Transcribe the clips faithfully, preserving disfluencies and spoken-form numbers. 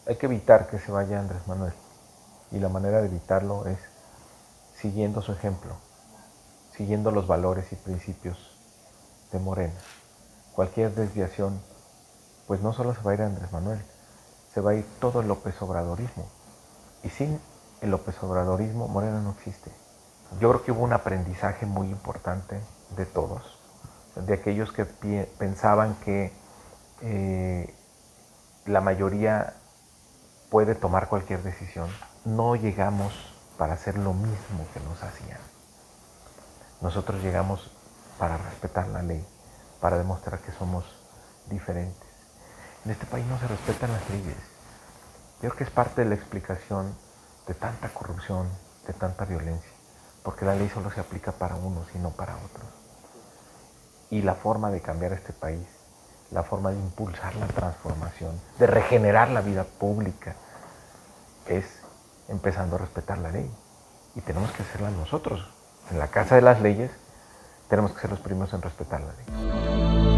Hay que evitar que se vaya Andrés Manuel. Y la manera de evitarlo es siguiendo su ejemplo, siguiendo los valores y principios de Morena. Cualquier desviación, pues no solo se va a ir a Andrés Manuel, se va a ir todo el López Obradorismo. Y sin el López Obradorismo, Morena no existe. Yo creo que hubo un aprendizaje muy importante de todos, de aquellos que pensaban que eh, la mayoría puede tomar cualquier decisión. No llegamos para hacer lo mismo que nos hacían. Nosotros llegamos para respetar la ley, para demostrar que somos diferentes. En este país no se respetan las leyes. Yo creo que es parte de la explicación de tanta corrupción, de tanta violencia, porque la ley solo se aplica para unos y no para otros. Y la forma de cambiar este país, la forma de impulsar la transformación, de regenerar la vida pública, es empezando a respetar la ley. Y tenemos que hacerla nosotros. En la Casa de las Leyes tenemos que ser los primeros en respetar la ley.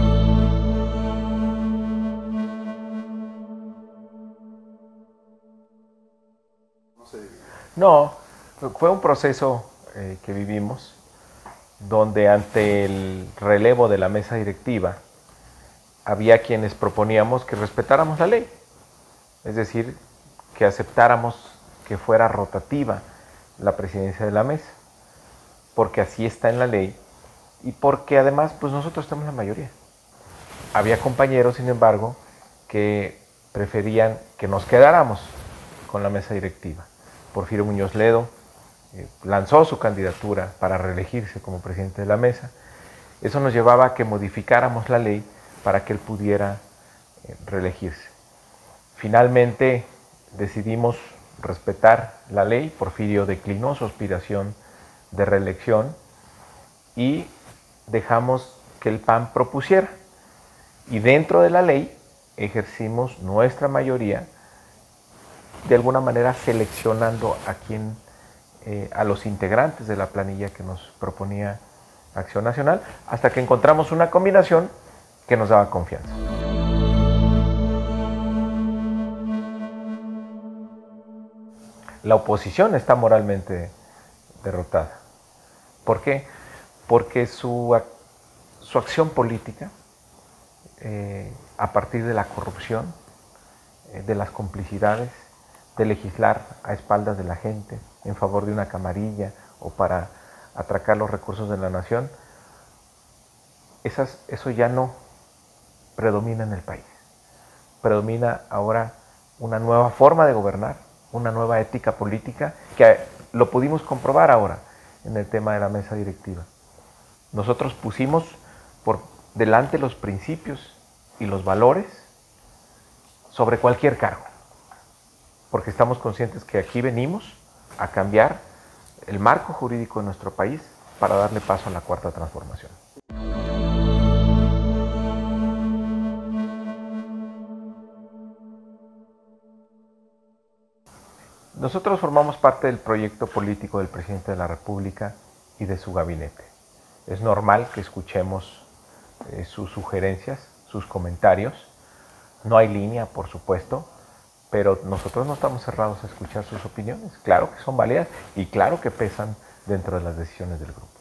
No, fue un proceso eh, que vivimos donde ante el relevo de la mesa directiva había quienes proponíamos que respetáramos la ley, es decir, que aceptáramos que fuera rotativa la presidencia de la mesa, porque así está en la ley y porque además pues nosotros estamos en la mayoría. Había compañeros, sin embargo, que preferían que nos quedáramos con la mesa directiva. Porfirio Muñoz Ledo eh, lanzó su candidatura para reelegirse como presidente de la mesa. Eso nos llevaba a que modificáramos la ley para que él pudiera eh, reelegirse. Finalmente decidimos respetar la ley. Porfirio declinó su aspiración de reelección y dejamos que el P A N propusiera. Y dentro de la ley ejercimos nuestra mayoría, de alguna manera seleccionando a quien, eh, a los integrantes de la planilla que nos proponía Acción Nacional, hasta que encontramos una combinación que nos daba confianza. La oposición está moralmente derrotada. ¿Por qué? Porque su, su acción política, eh, a partir de la corrupción, eh, de las complicidades, de legislar a espaldas de la gente en favor de una camarilla o para atracar los recursos de la nación, esas, eso ya no predomina en el país. Predomina ahora una nueva forma de gobernar, una nueva ética política, que lo pudimos comprobar ahora en el tema de la mesa directiva. Nosotros pusimos por delante los principios y los valores sobre cualquier cargo, porque estamos conscientes que aquí venimos a cambiar el marco jurídico de nuestro país para darle paso a la cuarta transformación. Nosotros formamos parte del proyecto político del presidente de la República y de su gabinete. Es normal que escuchemos eh, sus sugerencias, sus comentarios. No hay línea, por supuesto, pero nosotros no estamos cerrados a escuchar sus opiniones. Claro que son válidas y claro que pesan dentro de las decisiones del grupo.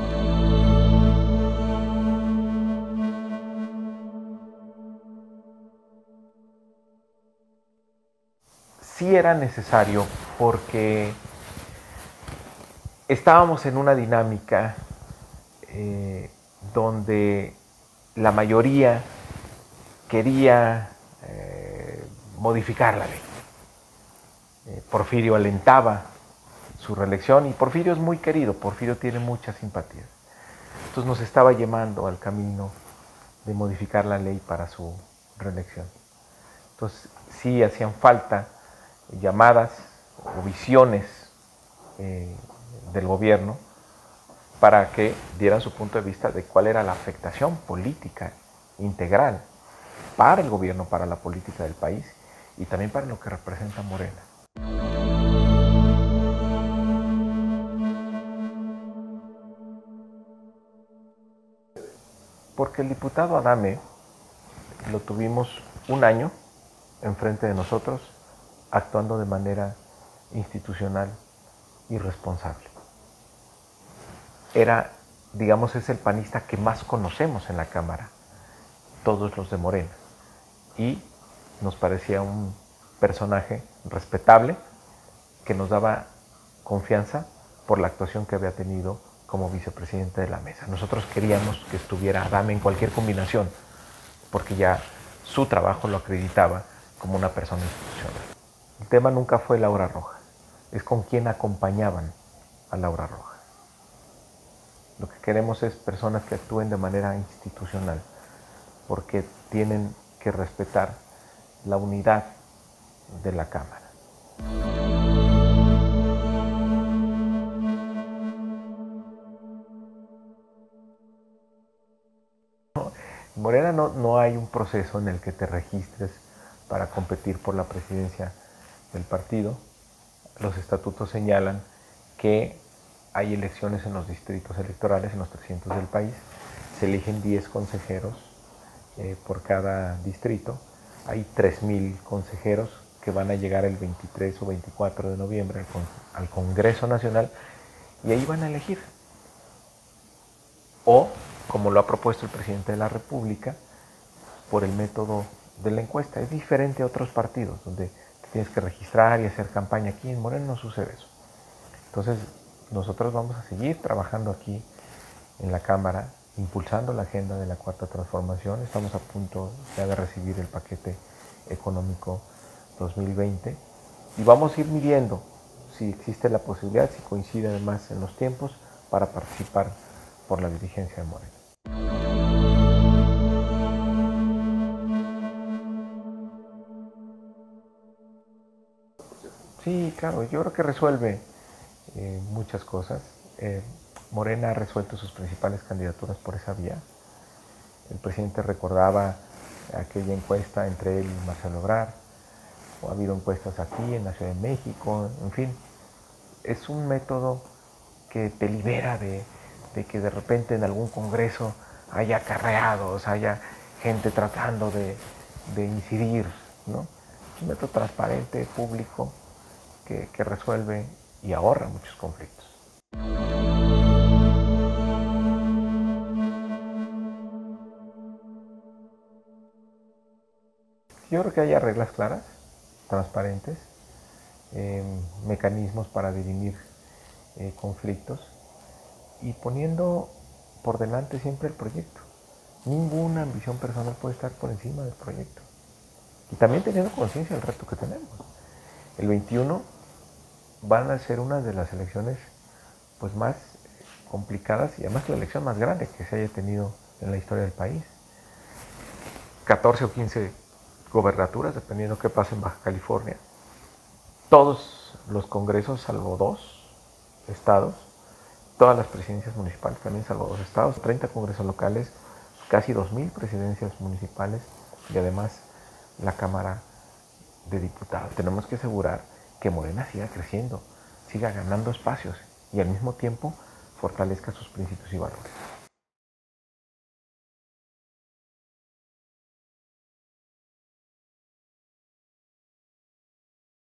Sí era necesario porque estábamos en una dinámica eh, donde la mayoría quería eh, modificar la ley. Eh, Porfirio alentaba su reelección y Porfirio es muy querido, Porfirio tiene muchas simpatías. Entonces nos estaba llevando al camino de modificar la ley para su reelección. Entonces sí hacían falta llamadas o visiones eh, del gobierno para que dieran su punto de vista de cuál era la afectación política integral para el gobierno, para la política del país y también para lo que representa Morena. Porque el diputado Adame lo tuvimos un año enfrente de nosotros actuando de manera institucional y responsable. Era, digamos, es el panista que más conocemos en la Cámara, todos los de Morena, y nos parecía un personaje respetable que nos daba confianza por la actuación que había tenido como vicepresidente de la mesa. Nosotros queríamos que estuviera Adame en cualquier combinación, porque ya su trabajo lo acreditaba como una persona institucional. El tema nunca fue Laura Rojas, es con quién acompañaban a Laura Rojas. Lo que queremos es personas que actúen de manera institucional, porque tienen que respetar la unidad de la Cámara. En Morena no, no hay un proceso en el que te registres para competir por la presidencia del partido. Los estatutos señalan que hay elecciones en los distritos electorales, en los trescientos del país. Se eligen diez consejeros eh, por cada distrito. Hay tres mil consejeros que van a llegar el veintitrés o veinticuatro de noviembre al, con, al Congreso Nacional y ahí van a elegir. O, como lo ha propuesto el presidente de la República, por el método de la encuesta. Es diferente a otros partidos donde te tienes que registrar y hacer campaña. Aquí en Morena no sucede eso. Entonces, nosotros vamos a seguir trabajando aquí en la Cámara, impulsando la agenda de la Cuarta Transformación. Estamos a punto ya de recibir el paquete económico dos mil veinte y vamos a ir midiendo si existe la posibilidad, si coincide además en los tiempos, para participar por la dirigencia de Morena. Sí, claro, yo creo que resuelve eh, muchas cosas. Eh, Morena ha resuelto sus principales candidaturas por esa vía. El presidente recordaba aquella encuesta entre él y Marcelo Ebrard, o ha habido encuestas aquí en la Ciudad de México, en fin. Es un método que te libera de, de que de repente en algún congreso haya acarreados, haya gente tratando de, de incidir, ¿no? Es un método transparente, público, que, que resuelve y ahorra muchos conflictos. Yo creo que haya reglas claras, transparentes, eh, mecanismos para dirimir eh, conflictos y poniendo por delante siempre el proyecto. Ninguna ambición personal puede estar por encima del proyecto. Y también teniendo conciencia del reto que tenemos. El veintiuno van a ser una de las elecciones pues, más complicadas y además la elección más grande que se haya tenido en la historia del país. catorce o quince gobernaturas, dependiendo qué pase en Baja California. Todos los congresos, salvo dos estados. Todas las presidencias municipales, también salvo dos estados. treinta congresos locales, casi dos mil presidencias municipales y además la Cámara de Diputados. Tenemos que asegurar que Morena siga creciendo, siga ganando espacios y al mismo tiempo fortalezca sus principios y valores.